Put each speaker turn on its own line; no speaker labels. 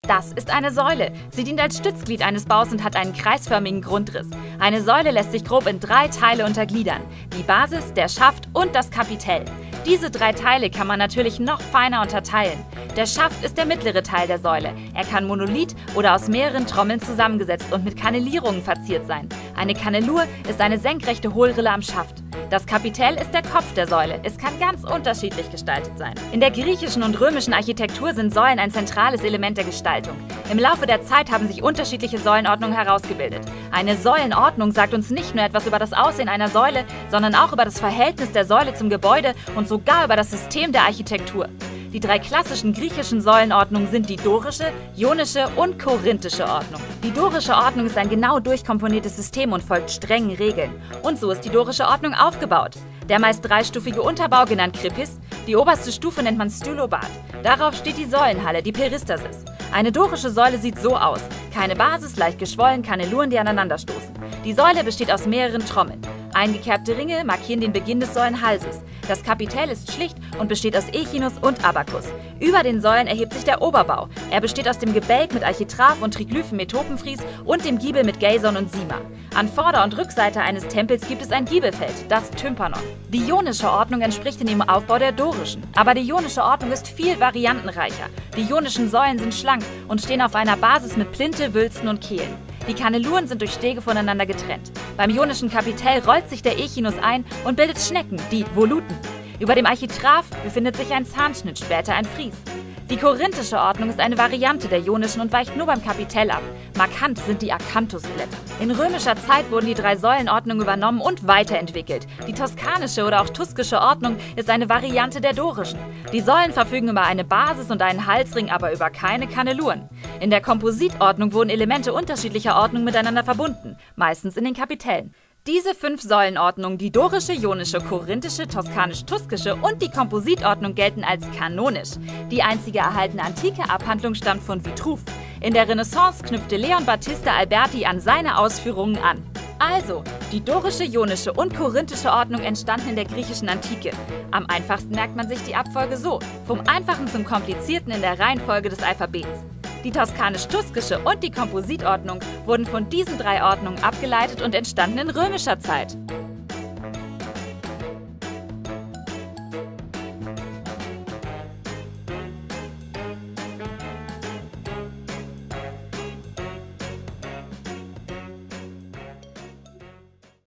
Das ist eine Säule. Sie dient als Stützglied eines Baus und hat einen kreisförmigen Grundriss. Eine Säule lässt sich grob in 3 Teile untergliedern: die Basis, der Schaft und das Kapitell. Diese 3 Teile kann man natürlich noch feiner unterteilen. Der Schaft ist der mittlere Teil der Säule. Er kann monolith oder aus mehreren Trommeln zusammengesetzt und mit Kannelierungen verziert sein. Eine Kannelur ist eine senkrechte Hohlrille am Schaft. Das Kapitell ist der Kopf der Säule. Es kann ganz unterschiedlich gestaltet sein. In der griechischen und römischen Architektur sind Säulen ein zentrales Element der Gestaltung. Im Laufe der Zeit haben sich unterschiedliche Säulenordnungen herausgebildet. Eine Säulenordnung sagt uns nicht nur etwas über das Aussehen einer Säule, sondern auch über das Verhältnis der Säule zum Gebäude und sogar über das System der Architektur. Die 3 klassischen griechischen Säulenordnungen sind die dorische, ionische und korinthische Ordnung. Die dorische Ordnung ist ein genau durchkomponiertes System und folgt strengen Regeln. Und so ist die dorische Ordnung aufgebaut. Der meist 3-stufige Unterbau, genannt Kripis, die oberste Stufe nennt man Stylobat. Darauf steht die Säulenhalle, die Peristasis. Eine dorische Säule sieht so aus: keine Basis, leicht geschwollen, Kanneluren, die aneinanderstoßen. Die Säule besteht aus mehreren Trommeln. Eingekerbte Ringe markieren den Beginn des Säulenhalses. Das Kapitell ist schlicht und besteht aus Echinus und Abacus. Über den Säulen erhebt sich der Oberbau. Er besteht aus dem Gebälk mit Architrav und Triglyphen mit Topenfries und dem Giebel mit Geison und Sima. An Vorder- und Rückseite eines Tempels gibt es ein Giebelfeld, das Tympanon. Die ionische Ordnung entspricht in dem Aufbau der dorischen. Aber die ionische Ordnung ist viel variantenreicher. Die ionischen Säulen sind schlank und stehen auf einer Basis mit Plinthe, Wülsten und Kehlen. Die Kanneluren sind durch Stege voneinander getrennt. Beim ionischen Kapitell rollt sich der Echinus ein und bildet Schnecken, die Voluten. Über dem Architrav befindet sich ein Zahnschnitt, später ein Fries. Die korinthische Ordnung ist eine Variante der ionischen und weicht nur beim Kapitell ab. Markant sind die Akanthusblätter. In römischer Zeit wurden die 3 Säulenordnungen übernommen und weiterentwickelt. Die toskanische oder auch tuskische Ordnung ist eine Variante der dorischen. Die Säulen verfügen über eine Basis und einen Halsring, aber über keine Kanneluren. In der Kompositordnung wurden Elemente unterschiedlicher Ordnung miteinander verbunden, meistens in den Kapitellen. Diese 5 Säulenordnungen, die dorische, ionische, korinthische, toskanisch-tuskische und die Kompositordnung, gelten als kanonisch. Die einzige erhaltene antike Abhandlung stammt von Vitruv. In der Renaissance knüpfte Leon Battista Alberti an seine Ausführungen an. Also, die dorische, ionische und korinthische Ordnung entstanden in der griechischen Antike. Am einfachsten merkt man sich die Abfolge so: vom Einfachen zum Komplizierten in der Reihenfolge des Alphabets. Die toskanisch-tuskische und die Kompositordnung wurden von diesen 3 Ordnungen abgeleitet und entstanden in römischer Zeit.